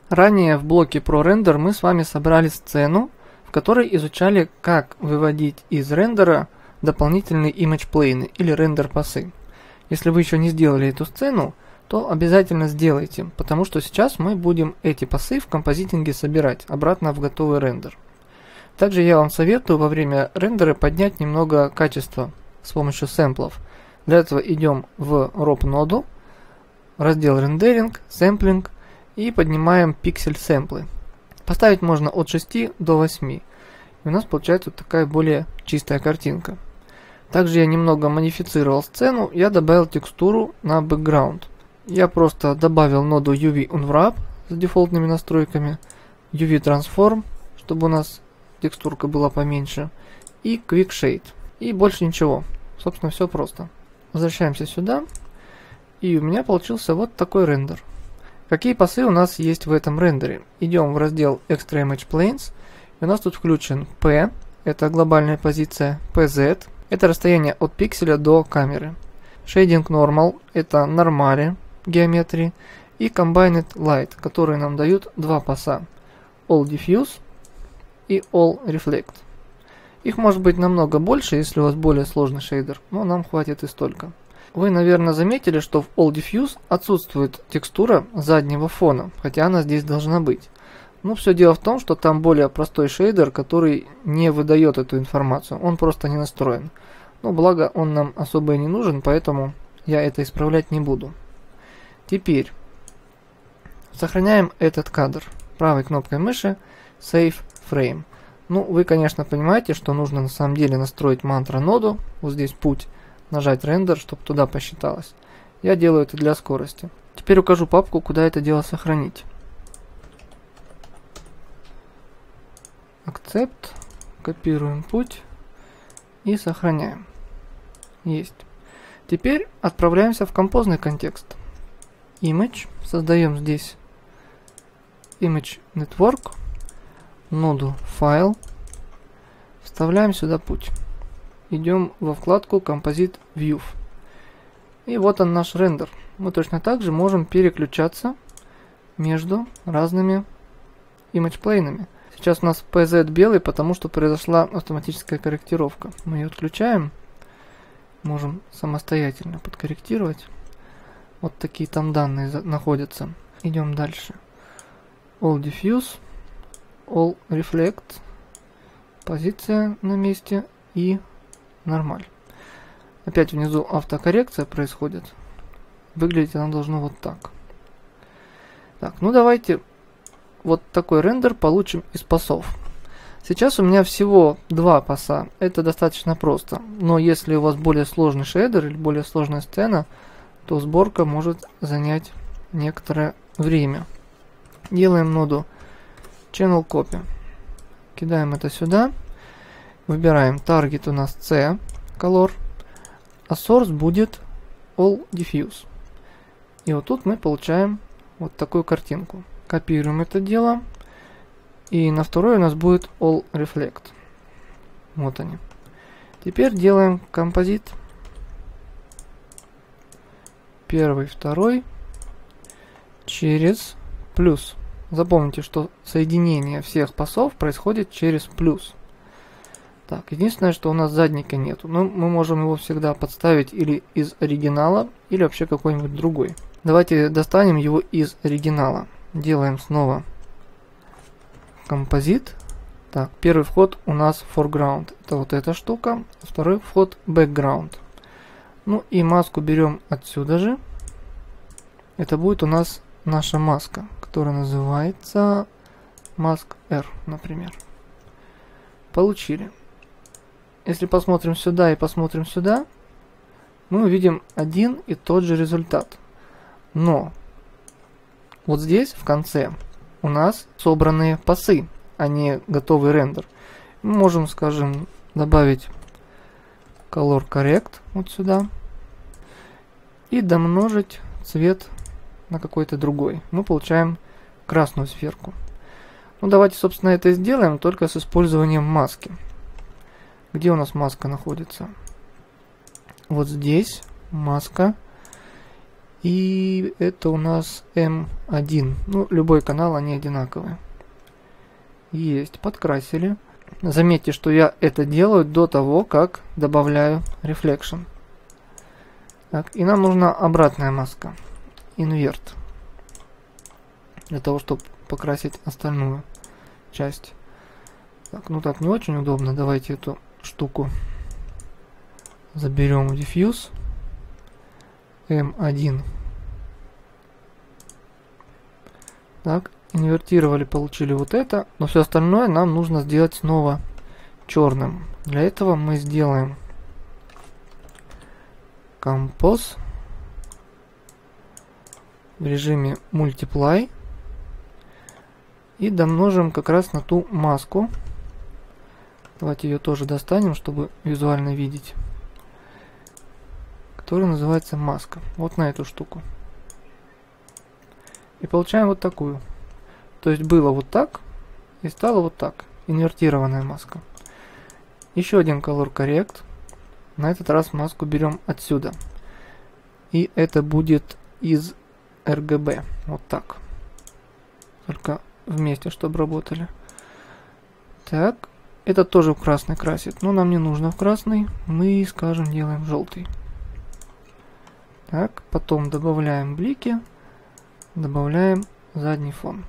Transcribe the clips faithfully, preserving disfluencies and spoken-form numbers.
Ранее в блоке ProRender мы с вами собрали сцену, в которой изучали, как выводить из рендера дополнительные image plane или рендер пасы. Если вы еще не сделали эту сцену, то обязательно сделайте, потому что сейчас мы будем эти пасы в композитинге собирать обратно в готовый рендер. Также я вам советую во время рендера поднять немного качество с помощью сэмплов. Для этого идем в роп ноду, раздел рендеринг, сэмплинг и поднимаем пиксель сэмплы. Поставить можно от шести до восьми. И у нас получается вот такая более чистая картинка. Также я немного модифицировал сцену, я добавил текстуру на бэкграунд. Я просто добавил ноду ю ви Unwrap с дефолтными настройками, ю ви Transform, чтобы у нас текстурка была поменьше, и Quick Shade. И больше ничего. Собственно, все просто. Возвращаемся сюда, и у меня получился вот такой рендер. Какие пасы у нас есть в этом рендере? Идем в раздел Extra Image Planes, и у нас тут включен P, это глобальная позиция, пи зет, это расстояние от пикселя до камеры. Shading Normal, это нормали геометрии, и Combined Light, которые нам дают два паса, All Diffuse и All Reflect. Их может быть намного больше, если у вас более сложный шейдер, но нам хватит и столько. Вы, наверное, заметили, что в All Diffuse отсутствует текстура заднего фона, хотя она здесь должна быть. Но все дело в том, что там более простой шейдер, который не выдает эту информацию, он просто не настроен. Но благо он нам особо и не нужен, поэтому я это исправлять не буду. Теперь сохраняем этот кадр. Правой кнопкой мыши Save Frame. Ну, вы, конечно, понимаете, что нужно на самом деле настроить мантра ноду. Вот здесь путь. Нажать рендер, чтобы туда посчиталось. Я делаю это для скорости. Теперь укажу папку, куда это дело сохранить. Accept. Копируем путь. И сохраняем. Есть. Теперь отправляемся в композный контекст. Image. Создаем здесь Image Network. Ноду File. Вставляем сюда путь. Идем во вкладку Composite View. И вот он наш рендер. Мы точно так же можем переключаться между разными image плейнами. Сейчас у нас пи зет белый, потому что произошла автоматическая корректировка. Мы ее отключаем. Можем самостоятельно подкорректировать. Вот такие там данные находятся. Идем дальше. All Diffuse, All Reflect, позиция на месте и нормаль. Опять внизу автокоррекция происходит. Выглядеть она должна вот так. Так, ну давайте вот такой рендер получим из пасов. Сейчас у меня всего два паса. Это достаточно просто. Но если у вас более сложный шейдер или более сложная сцена, то сборка может занять некоторое время. Делаем ноду Channel Copy. Кидаем это сюда. Выбираем Target у нас C, Color, а Source будет All Diffuse. И вот тут мы получаем вот такую картинку. Копируем это дело. И на второй у нас будет All Reflect. Вот они. Теперь делаем композит. Первый, второй. Через плюс. Запомните, что соединение всех пасов происходит через плюс. Так, единственное, что у нас задника нету. Но мы можем его всегда подставить или из оригинала, или вообще какой-нибудь другой. Давайте достанем его из оригинала. Делаем снова композит. Так, первый вход у нас foreground. Это вот эта штука. Второй вход background. Ну и маску берем отсюда же. Это будет у нас наша маска, которая называется Mask R, например. Получили. Если посмотрим сюда и посмотрим сюда, мы увидим один и тот же результат. Но вот здесь в конце у нас собранные пасы, а не готовый рендер. Мы можем, скажем, добавить Color Correct вот сюда и домножить цвет на какой-то другой. Мы получаем красную сферку. Ну давайте, собственно, это сделаем только с использованием маски. Где у нас маска находится? Вот здесь маска. И это у нас эм один. Ну, любой канал, они одинаковые. Есть, подкрасили. Заметьте, что я это делаю до того, как добавляю Reflection. Так, и нам нужна обратная маска. Invert. Для того, чтобы покрасить остальную часть. Так, ну так не очень удобно. Давайте эту штуку заберем в Diffuse. эм один. Так, инвертировали, получили вот это, но все остальное нам нужно сделать снова черным. Для этого мы сделаем Compose в режиме Multiply и домножим как раз на ту маску. Давайте ее тоже достанем, чтобы визуально видеть. Которая называется маска. Вот на эту штуку. И получаем вот такую. То есть было вот так и стало вот так. Инвертированная маска. Еще один Color Correct. На этот раз маску берем отсюда. И это будет из эр джи би. Вот так. Только вместе, чтобы работали. Так. Это тоже в красный красит. Но нам не нужно в красный. Мы, скажем, делаем желтый. Так. Потом добавляем блики. Добавляем задний фон.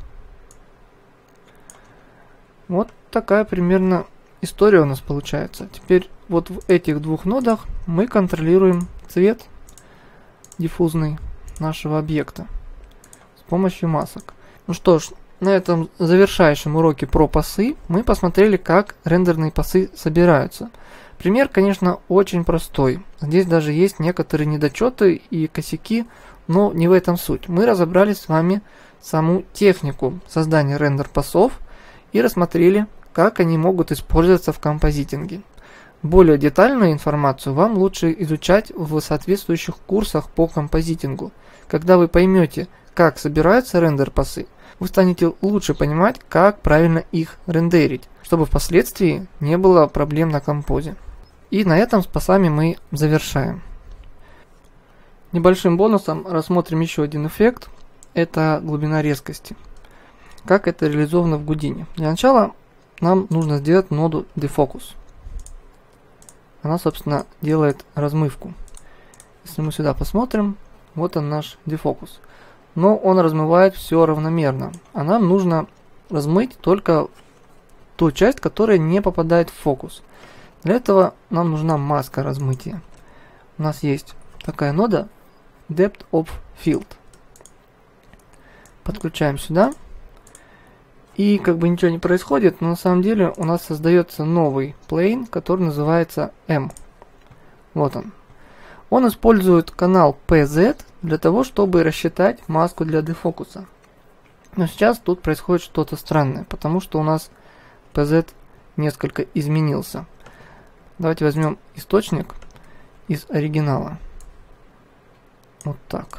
Вот такая примерно история у нас получается. Теперь вот в этих двух нодах мы контролируем цвет диффузный нашего объекта с помощью масок. Ну что ж, на этом завершающем уроке про пасы мы посмотрели, как рендерные пасы собираются. Пример, конечно, очень простой. Здесь даже есть некоторые недочеты и косяки, но не в этом суть. Мы разобрали с вами саму технику создания рендер-пасов и рассмотрели, как они могут использоваться в композитинге. Более детальную информацию вам лучше изучать в соответствующих курсах по композитингу. Когда вы поймете, как собираются рендер-пасы, вы станете лучше понимать, как правильно их рендерить, чтобы впоследствии не было проблем на композе. И на этом с пасами мы завершаем. Небольшим бонусом рассмотрим еще один эффект. Это глубина резкости. Как это реализовано в Houdini. Для начала нам нужно сделать ноду Defocus. Она, собственно, делает размывку. Если мы сюда посмотрим, вот он наш Defocus. Но он размывает все равномерно. А нам нужно размыть только ту часть, которая не попадает в фокус. Для этого нам нужна маска размытия. У нас есть такая нода Depth of Field. Подключаем сюда. И как бы ничего не происходит, но на самом деле у нас создается новый plane, который называется M. Вот он. Он использует канал пи зет для того, чтобы рассчитать маску для дефокуса. Но сейчас тут происходит что-то странное, потому что у нас пи зет несколько изменился. Давайте возьмем источник из оригинала. Вот так.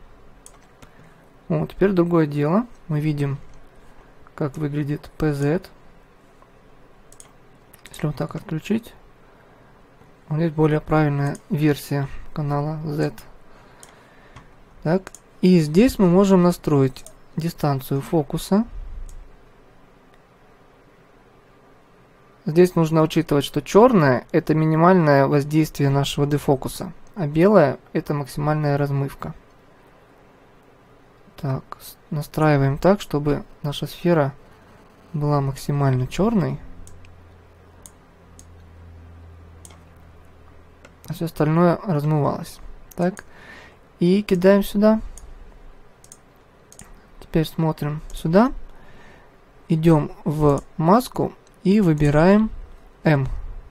Вот, теперь другое дело. Мы видим, как выглядит пи зет. Если вот так отключить, вот здесь более правильная версия канала Z. Так, и здесь мы можем настроить дистанцию фокуса. Здесь нужно учитывать, что черное — это минимальное воздействие нашего дефокуса, а белое — это максимальная размывка. Так, настраиваем так, чтобы наша сфера была максимально черной, а все остальное размывалось. Так, и кидаем сюда. Теперь смотрим сюда, идем в маску и выбираем M.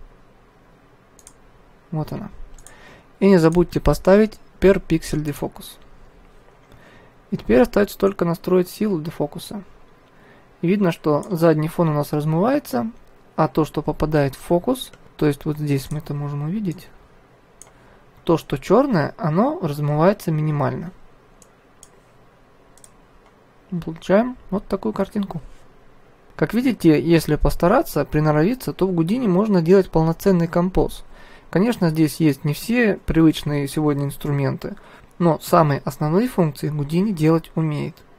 Вот она. И не забудьте поставить Per Pixel Defocus. И теперь остается только настроить силу дефокуса. И видно, что задний фон у нас размывается, а то, что попадает в фокус, то есть вот здесь мы это можем увидеть, то, что черное, оно размывается минимально. Получаем вот такую картинку. Как видите, если постараться, приноровиться, то в Houdini можно делать полноценный композ. Конечно, здесь есть не все привычные сегодня инструменты, но самые основные функции Houdini делать умеет.